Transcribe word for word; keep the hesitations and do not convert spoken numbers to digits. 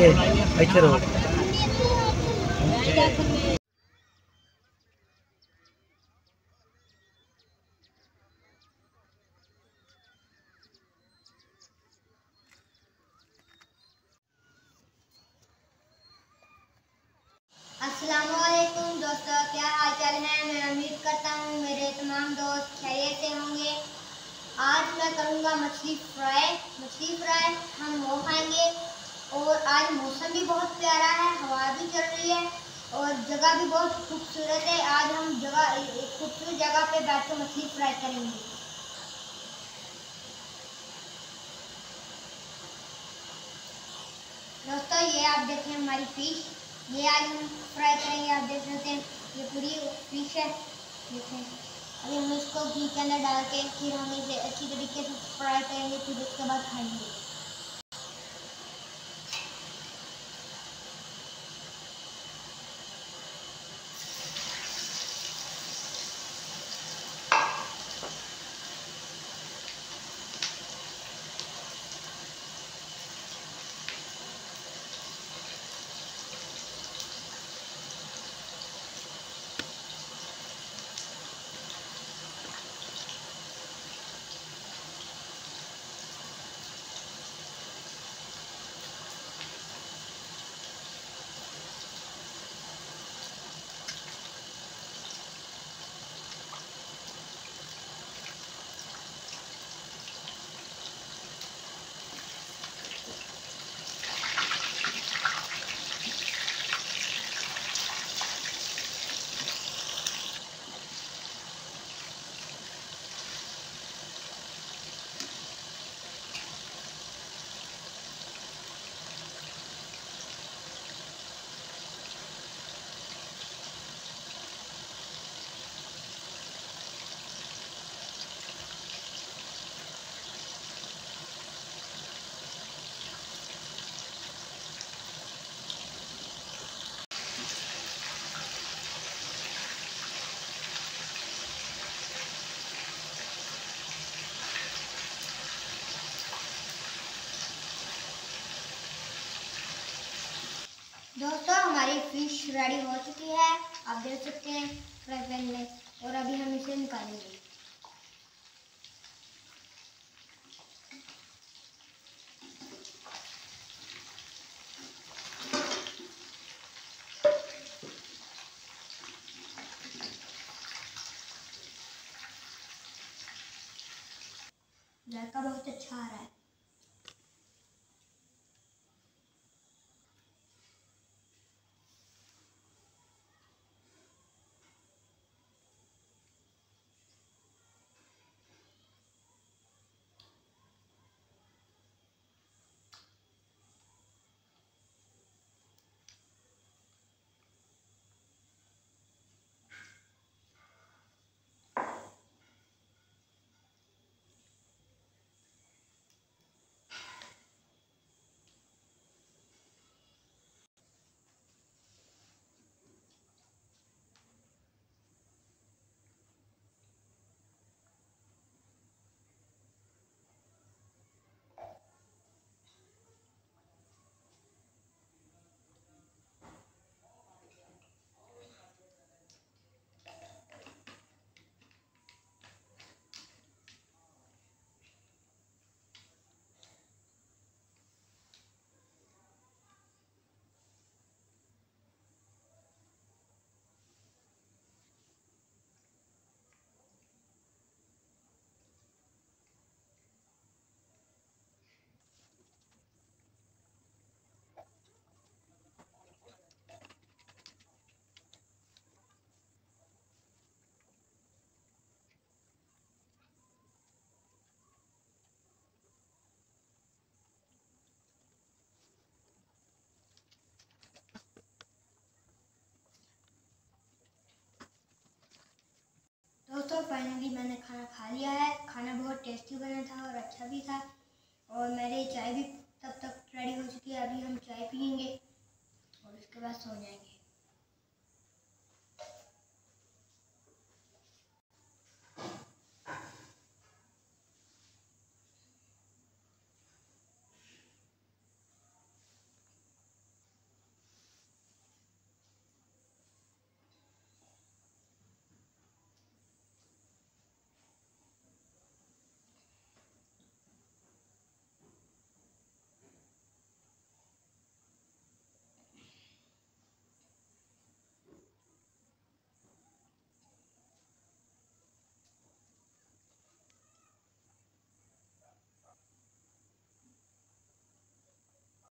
पीछे पीछे रहो। अस्सलामुअलैकुम दोस्तों, क्या हाल चाल है। मैं उम्मीद करता हूँ मेरे तमाम दोस्त खैरियत से होंगे। आज मैं करूँगा मछली फ्राई। मछली फ्राई हम वो खाएंगे और आज मौसम भी बहुत प्यारा है, हवा भी चल रही है और जगह भी बहुत खूबसूरत है। आज हम जगह एक खूबसूरत जगह पे बैठ कर मछली फ्राई करेंगे। दोस्तों ये आप देखें हमारी फिश, ये आज हम फ्राई करेंगे। आप देख सकते हैं ये पूरी फिश है। देखें अभी हम इसको घी के अंदर डाल के फिर हम इसे अच्छी तरीके से फ्राई करेंगे, फिर उसके बाद खाएंगे। दोस्तों हमारी फिश रेडी हो चुकी है, आप देख सकते हैं फ्राई पैन में, और अभी हम इसे निकालेंगे। जायका बहुत अच्छा आ रहा है। दोस्तों फाइनली मैंने खाना खा लिया है। खाना बहुत टेस्टी बना था और अच्छा भी था, और मेरी चाय भी